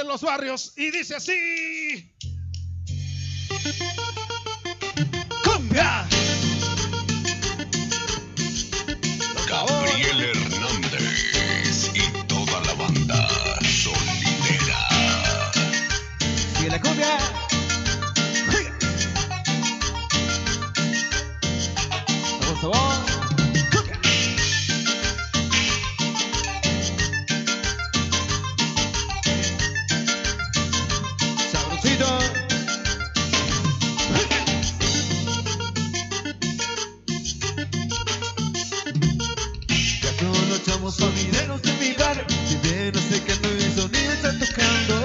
de los barrios y dice así. ¡Cumbia! Gabriel Hernández y toda la banda sonidera. Sigue la cumbia. Sabor, sabor. Cumbia. Sabrosito. Ya todos los chavos sonideros de mi barrio, si bien no sé que no hay sonido, están tocando.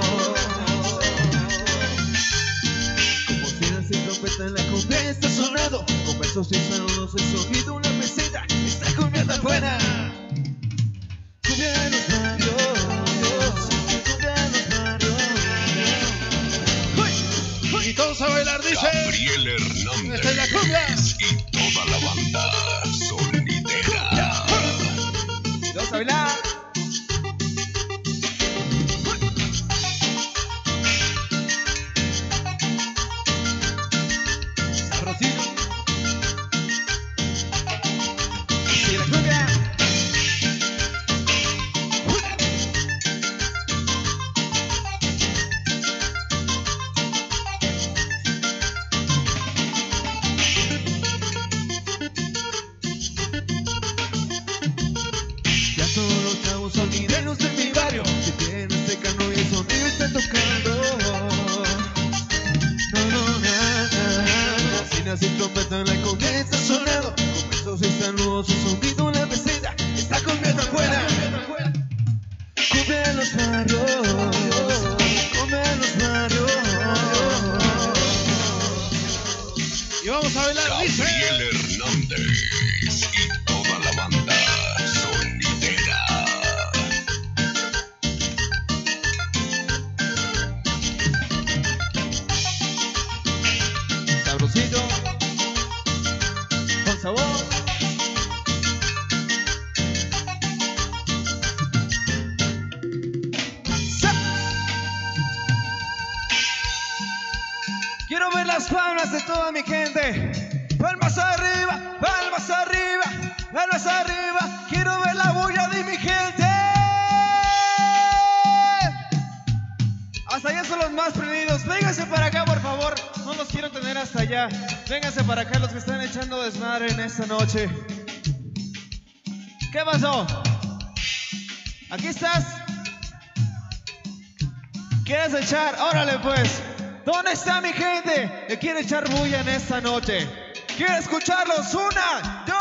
Como si la trompeta en la cumbia está sonando. Con versos y saludos el sonido, una meseta. Esta cumbia tan buena. Cumbia de los barrios. Cumbia de los barrios. Y todos a bailar, dice. Gabriel Hernández Esta es la cumbia. y toda la banda sonidera. Vamos a bailar. Sabrosito. Sigue la cumbia. Ya todos los chavos sonideros de mi barrio, si tienen este cano y el sonido está tocando. Bocinas y trompeta en la cumbia está sonando. Con besos y saludos el sonido, la receta. Esta cumbia tan buena. Cumbia en los barrios. Cumbia en los barrios. Y vamos a bailar, dice. Gabriel Hernández y toda la banda sonidera. Sabrosito. Con sabor. Quiero ver las palmas de toda mi gente. Palmas arriba, palmas arriba, palmas arriba. Quiero ver la bulla de mi gente. Hasta allá son los más prendidos. Vénganse para acá, por favor. No los quiero tener hasta allá. Vénganse para acá los que están echando desmadre en esta noche. ¿Qué pasó? ¿Aquí estás? ¿Quieres echar? Órale pues. ¿Dónde está mi gente que quiere echar bulla en esta noche? ¿Quiere escucharlos? 1, 2,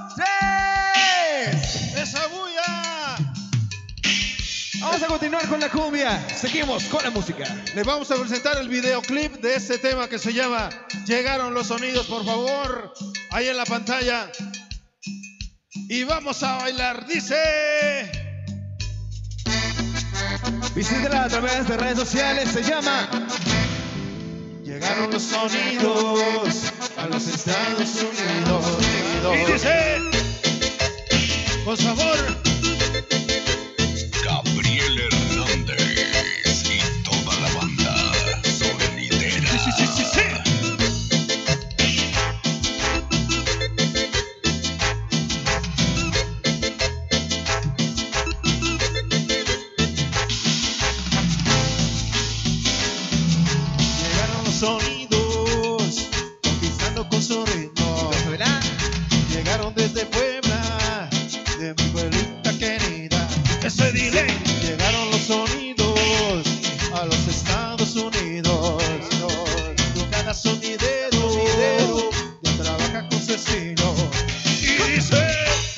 3. ¡Esa bulla! Vamos a continuar con la cumbia. Seguimos con la música. Les vamos a presentar el videoclip de este tema que se llama Llegaron los sonidos, por favor. Ahí en la pantalla. Y vamos a bailar, dice. Visítela a través de redes sociales. Se llama Llegaron los sonidos a los Estados Unidos. Y dice, por favor, Gabriel Hernández y toda la banda sonidera. sí, sí, sí, sí. Llegaron los sonidos, conquistando con su ritmo. Llegaron desde Puebla, de mi pueblita querida. Ese delay. Llegaron los sonidos a los Estados Unidos. Cada sonidero ya trabaja con su estilo. Y dice,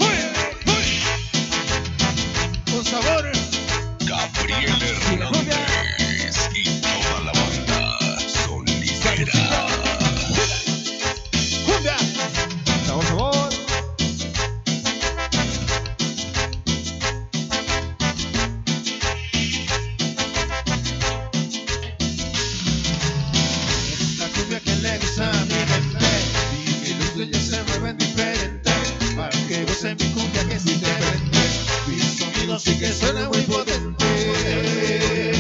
con sabor. Gabriel Hernández y toda la banda sonidera. Cumbia. Sabor, sabor. La cumbia que le gusta a mi gente y mi luz ya se mueven diferente. Para que gocen mi cumbia que es diferente. Mi sonido sí que suena muy potente.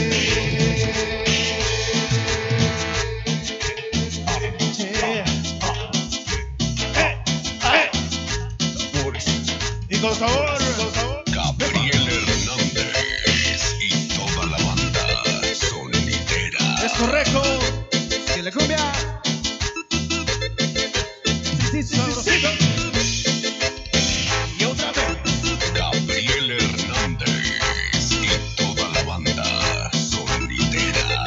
correcto. Que la cumbia. Sí, sí, sí, Sabrosito. Y otra vez. Gabriel Hernández y toda la banda sonidera.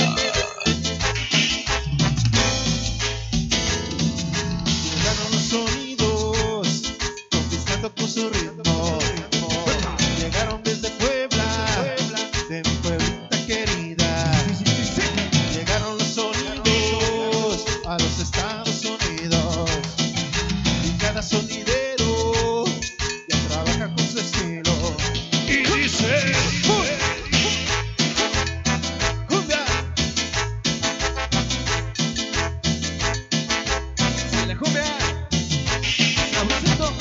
Llegaron los sonidos, conquistando con su ritmo. Llegaron desde Puebla, de mi pueblita querida. Llegaron los sonidos a los Estados Unidos. Y cada sonidero ya trabaja con su estilo. Y dice: cumbia. Que la cumbia. Sabrosito.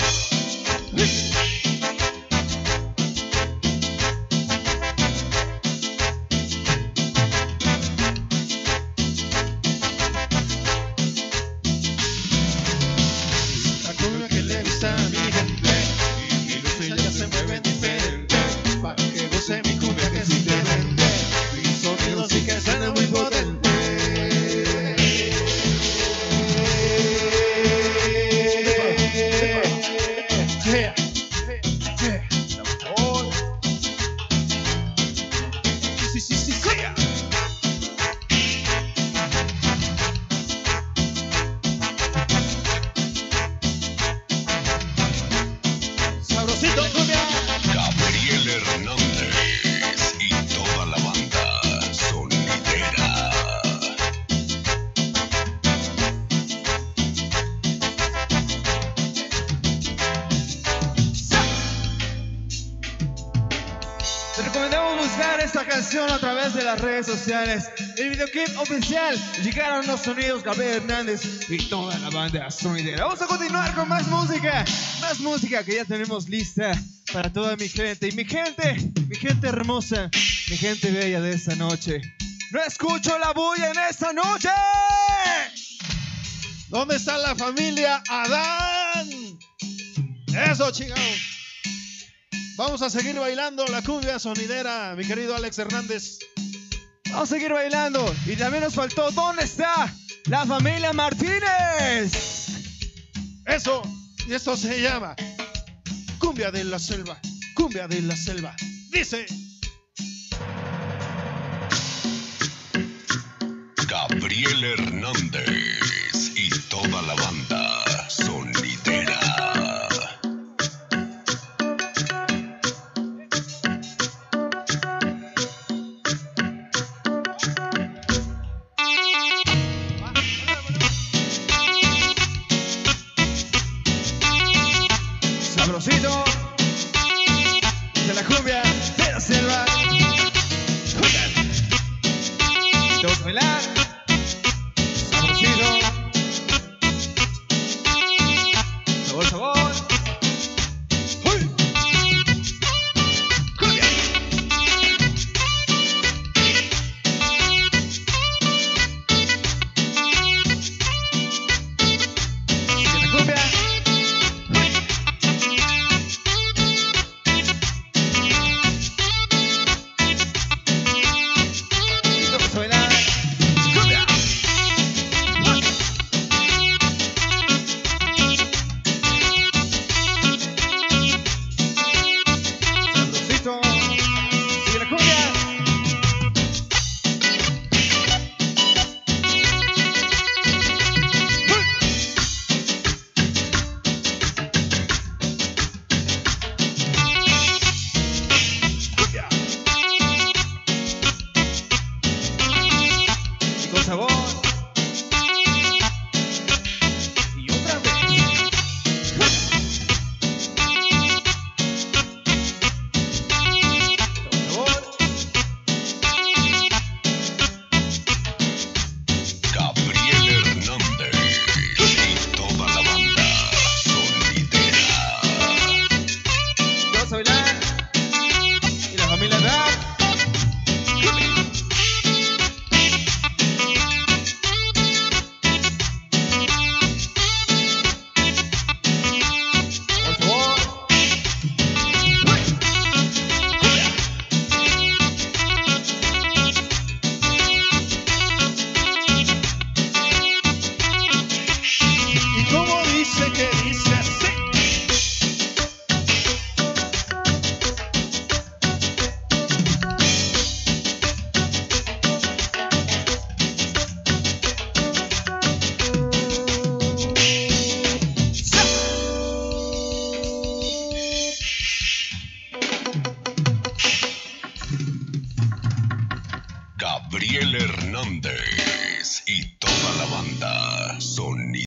La cumbia que le gusta a mi gente, mi lucha ya se mueve diferente, para que goce mi cumbia que es diferente, mi sonido sí que suena muy potente. Yeah, yeah. Sí, sí, sí, sí. Sabrosito, cumbia. Gabriel Hernández y toda la banda sonidera. Te recomendamos buscar esta canción a través de las redes sociales. El videoclip oficial. Llegaron los sonidos Gabriel Hernández y toda la banda sonidera. Vamos a continuar con más música que ya tenemos lista para toda mi gente. Y mi gente hermosa, mi gente bella de esta noche. No escucho la bulla en esta noche. ¿Dónde está la familia Adán? Eso, chingado. Vamos a seguir bailando la cumbia sonidera, mi querido Alex Hernández. Vamos a seguir bailando. Y también nos faltó, ¿dónde está la familia Martínez? Eso, y esto se llama cumbia de la selva, cumbia de la selva. Dice: Gabriel Hernández y toda la banda